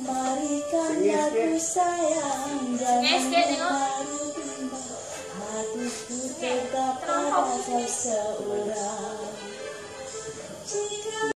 Berikanlah ku sayang, jangan menaruh bimbang. Hatiku tetap pada kau seorang.